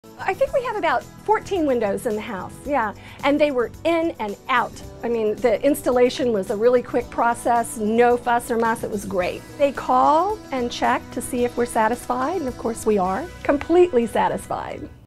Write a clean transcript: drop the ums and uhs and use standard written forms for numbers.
I think we have about 14 windows in the house, yeah, and they were in and out. I mean, the installation was a really quick process, no fuss or muss, it was great. They call and check to see if we're satisfied, and of course we are, completely satisfied.